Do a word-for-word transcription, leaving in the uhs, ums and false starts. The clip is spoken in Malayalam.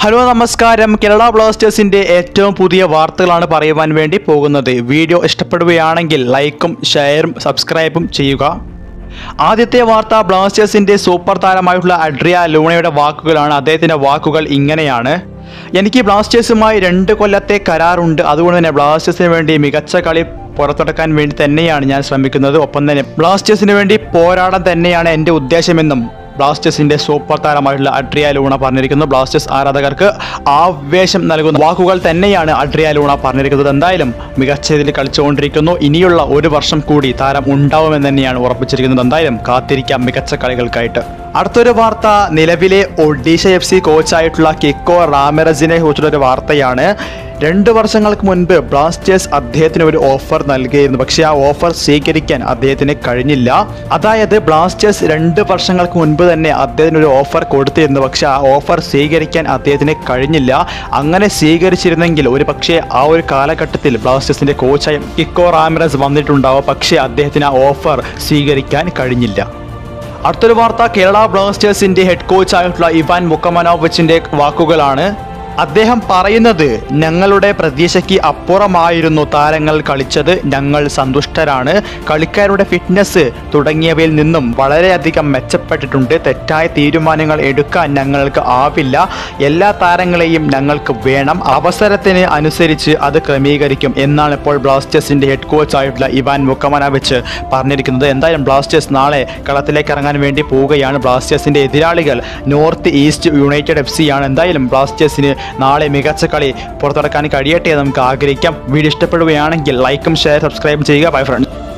ഹലോ നമസ്കാരം. കേരള ബ്ലാസ്റ്റേഴ്സിന്റെ ഏറ്റവും പുതിയ വാർത്തകളാണ് പറയുവാൻ വേണ്ടി പോകുന്നത്. വീഡിയോ ഇഷ്ടപ്പെടുകയാണെങ്കിൽ ലൈക്കും ഷെയറും സബ്സ്ക്രൈബും ചെയ്യുക. ആദ്യത്തെ വാർത്ത ബ്ലാസ്റ്റേഴ്സിന്റെ സൂപ്പർ താരമായിട്ടുള്ള അഡ്രിയ ലൂണയുടെ വാക്കുകളാണ്. അദ്ദേഹത്തിന്റെ വാക്കുകൾ ഇങ്ങനെയാണ്: എനിക്ക് ബ്ലാസ്റ്റേഴ്സുമായി രണ്ട് കൊല്ലത്തെ കരാറുണ്ട്. അതുകൊണ്ട് തന്നെ ബ്ലാസ്റ്റേഴ്സിന് വേണ്ടി മികച്ച കളി പുറത്തെടുക്കാൻ വേണ്ടി തന്നെയാണ് ഞാൻ ശ്രമിക്കുന്നത്. ഒപ്പം തന്നെ ബ്ലാസ്റ്റേഴ്സിന് വേണ്ടി പോരാടാൻ തന്നെയാണ് എൻ്റെ ഉദ്ദേശമെന്നും ബ്ലാസ്റ്റേഴ്സിന്റെ സൂപ്പർ താരമായിട്ടുള്ള അഡ്രിയ ലൂണ പറഞ്ഞിരിക്കുന്നു. ബ്ലാസ്റ്റേഴ്സ് ആരാധകർക്ക് ആവേശം നൽകുന്ന വാക്കുകൾ തന്നെയാണ് അഡ്രിയ ലൂണ പറഞ്ഞിരിക്കുന്നത്. എന്തായാലും മികച്ച രീതിയിൽ കളിച്ചുകൊണ്ടിരിക്കുന്നു. ഇനിയുള്ള ഒരു വർഷം കൂടി താരം ഉണ്ടാവുമെന്ന് തന്നെയാണ് ഉറപ്പിച്ചിരിക്കുന്നത്. എന്തായാലും കാത്തിരിക്കാം മികച്ച കളികൾക്കായിട്ട്. അടുത്തൊരു വാർത്ത നിലവിലെ ഒഡീഷ എഫ് സി കോച്ചായിട്ടുള്ള കിക്കോ റാമിറസിനെ കുറിച്ചുള്ള ഒരു വാർത്തയാണ്. രണ്ട് വർഷങ്ങൾക്ക് മുൻപ് ബ്ലാസ്റ്റേഴ്സ് അദ്ദേഹത്തിന് ഒരു ഓഫർ നൽകിയിരുന്നു. പക്ഷേ ആ ഓഫർ സ്വീകരിക്കാൻ അദ്ദേഹത്തിന് കഴിഞ്ഞില്ല. അതായത് ബ്ലാസ്റ്റേഴ്സ് രണ്ട് വർഷങ്ങൾക്ക് മുൻപ് തന്നെ അദ്ദേഹത്തിന് ഒരു ഓഫർ കൊടുത്തിരുന്നു. പക്ഷേ ആ ഓഫർ സ്വീകരിക്കാൻ അദ്ദേഹത്തിന് കഴിഞ്ഞില്ല. അങ്ങനെ സ്വീകരിച്ചിരുന്നെങ്കിൽ ഒരു പക്ഷേ ആ ഒരു കാലഘട്ടത്തിൽ ബ്ലാസ്റ്റേഴ്സിന്റെ കോച്ചായി കിക്കോ റാമിറസ് വന്നിട്ടുണ്ടാവും. പക്ഷേ അദ്ദേഹത്തിന് ആ ഓഫർ സ്വീകരിക്കാൻ കഴിഞ്ഞില്ല. അടുത്തൊരു വാർത്ത കേരള ബ്ലാസ്റ്റേഴ്സിന്റെ ഹെഡ് കോച്ചായിട്ടുള്ള ഇവാൻ വുക്കമനോവിച്ചിന്റെ വാക്കുകളാണ്. അദ്ദേഹം പറയുന്നത്, ഞങ്ങളുടെ പ്രതീക്ഷയ്ക്ക് അപ്പുറമായിരുന്നു താരങ്ങൾ കളിച്ചത്. ഞങ്ങൾ സന്തുഷ്ടരാണ്. കളിക്കാരുടെ ഫിറ്റ്നസ് തുടങ്ങിയവയിൽ നിന്നും വളരെയധികം മെച്ചപ്പെട്ടിട്ടുണ്ട്. തെറ്റായ തീരുമാനങ്ങൾ എടുക്കാൻ ഞങ്ങൾക്ക് ആവില്ല. എല്ലാ താരങ്ങളെയും ഞങ്ങൾക്ക് വേണം. അവസരത്തിന് അനുസരിച്ച് അത് ക്രമീകരിക്കും എന്നാണ് ഇപ്പോൾ ബ്ലാസ്റ്റേഴ്സിന്റെ ഹെഡ് കോച്ചായിട്ടുള്ള ഇവാൻ വുക്കമനോവിച്ച് പറഞ്ഞിരിക്കുന്നത്. എന്തായാലും ബ്ലാസ്റ്റേഴ്സ് നാളെ കളത്തിലേക്ക് ഇറങ്ങാൻ വേണ്ടി പോവുകയാണ്. ബ്ലാസ്റ്റേഴ്സിന്റെ എതിരാളികൾ North East United F C ആണ്. എന്തായാലും ബ്ലാസ്റ്റേഴ്സിന് നാളെ മികച്ച കളി പുറത്തെടുക്കാൻ കഴിയട്ടെ നമുക്ക് ആഗ്രഹിക്കാം. വീഡിയോ ഇഷ്ടപ്പെടുകയാണെങ്കിൽ ലൈക്കും ഷെയർ സബ്സ്ക്രൈബ് ചെയ്യുക. Bye friends.